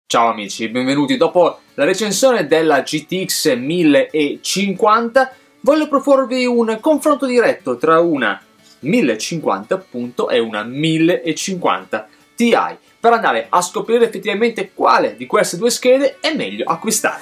Ciao amici, benvenuti. Dopo la recensione della GTX 1050 voglio proporvi un confronto diretto tra una 1050 appunto e una 1050 Ti per andare a scoprire effettivamente quale di queste due schede è meglio acquistare.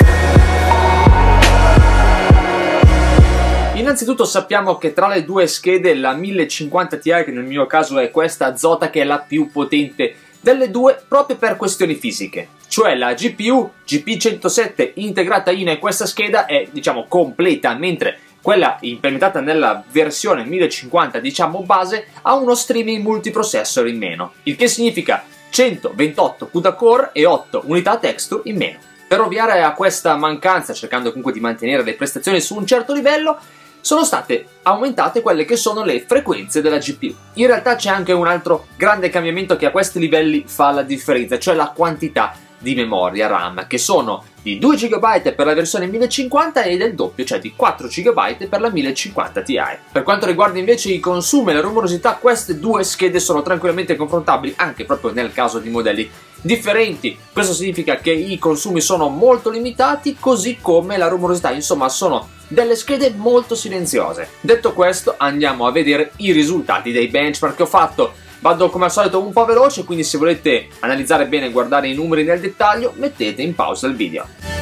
Innanzitutto sappiamo che tra le due schede la 1050 Ti, che nel mio caso è questa Zota, che è la più potente delle due proprio per questioni fisiche, cioè la GPU GP107 integrata in questa scheda è completa, mentre quella implementata nella versione 1050 base ha uno streaming multiprocessor in meno, il che significa 128 CUDA core e 8 unità texture in meno. Per ovviare a questa mancanza, cercando comunque di mantenere le prestazioni su un certo livello, sono state aumentate quelle che sono le frequenze della GPU. In realtà c'è anche un altro grande cambiamento che a questi livelli fa la differenza, cioè la quantità di memoria RAM, che sono di 2 GB per la versione 1050 e del doppio, cioè di 4 GB per la 1050 Ti. Per quanto riguarda invece i consumi e la rumorosità, queste due schede sono tranquillamente confrontabili anche proprio nel caso di modelli differenti. Questo significa che i consumi sono molto limitati, così come la rumorosità, insomma sono delle schede molto silenziose. Detto questo, andiamo a vedere i risultati dei benchmark che ho fatto. Vado come al solito un po' veloce, quindi se volete analizzare bene e guardare i numeri nel dettaglio, mettete in pausa il video.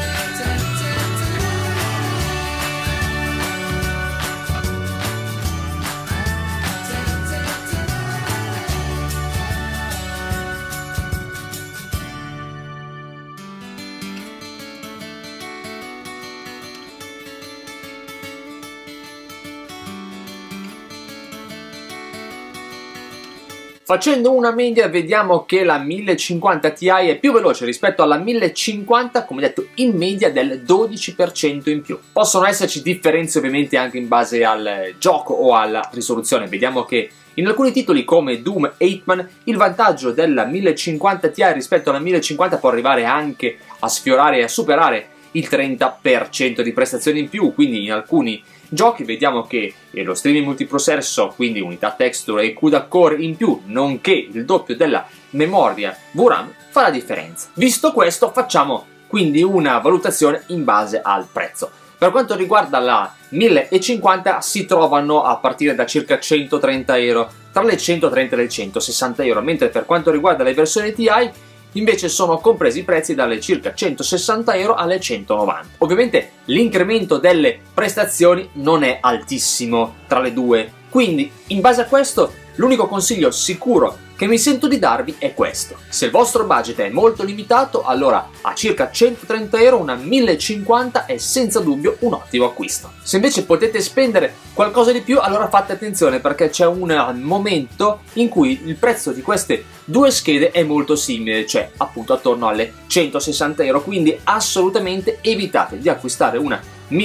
Facendo una media vediamo che la 1050 Ti è più veloce rispetto alla 1050, come detto, in media del 12% in più. Possono esserci differenze ovviamente anche in base al gioco o alla risoluzione. Vediamo che in alcuni titoli come Doom e Hitman il vantaggio della 1050 Ti rispetto alla 1050 può arrivare anche a sfiorare e a superare il 30% di prestazioni in più, quindi in alcuni giochi vediamo che lo streaming multiprocessor, quindi unità texture e CUDA core in più, nonché il doppio della memoria VRAM, fa la differenza. Visto questo, facciamo quindi una valutazione in base al prezzo. Per quanto riguarda la 1050 si trovano a partire da circa 130 euro, tra le 130 e le 160 euro, mentre per quanto riguarda le versioni Ti invece sono compresi i prezzi dalle circa 160 euro alle 190. Ovviamente l'incremento delle prestazioni non è altissimo tra le due, quindi in base a questo l'unico consiglio sicuro che mi sento di darvi è questo: se il vostro budget è molto limitato, allora a circa 130 euro una 1050 è senza dubbio un ottimo acquisto. Se invece potete spendere qualcosa di più, allora fate attenzione, perché c'è un momento in cui il prezzo di queste due schede è molto simile, cioè appunto attorno alle 160 euro, quindi assolutamente evitate di acquistare una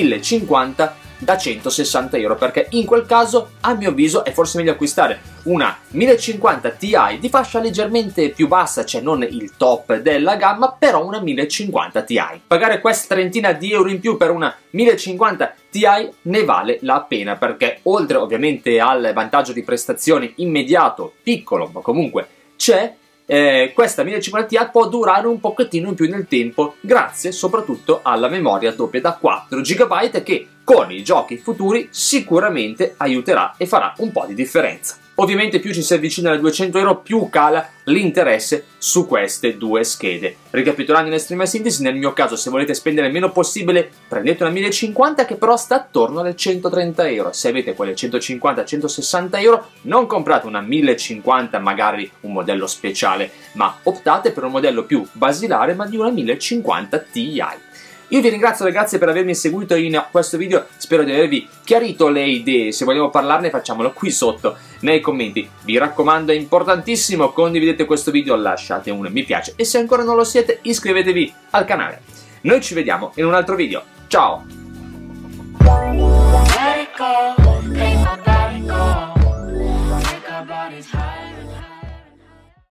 1050 da 160 euro, perché in quel caso a mio avviso è forse meglio acquistare una 1050 Ti di fascia leggermente più bassa, cioè non il top della gamma, però una 1050 Ti. Pagare questa trentina di euro in più per una 1050 Ti ne vale la pena, perché oltre ovviamente al vantaggio di prestazioni immediato, piccolo ma comunque c'è, questa 1050 Ti può durare un pochettino in più nel tempo, grazie soprattutto alla memoria doppia da 4 GB che con i giochi futuri sicuramente aiuterà e farà un po' di differenza. Ovviamente più ci si avvicina alle 200 euro, più cala l'interesse su queste due schede. Ricapitolando in estrema sintesi, nel mio caso, se volete spendere il meno possibile, prendete una 1050 che però sta attorno alle 130 euro. Se avete quelle 150-160 euro, non comprate una 1050, magari un modello speciale, ma optate per un modello più basilare, ma di una 1050 Ti. Io vi ringrazio ragazzi per avermi seguito in questo video, spero di avervi chiarito le idee. Se vogliamo parlarne facciamolo qui sotto nei commenti. Vi raccomando, è importantissimo, condividete questo video, lasciate un mi piace e se ancora non lo siete iscrivetevi al canale. Noi ci vediamo in un altro video, ciao!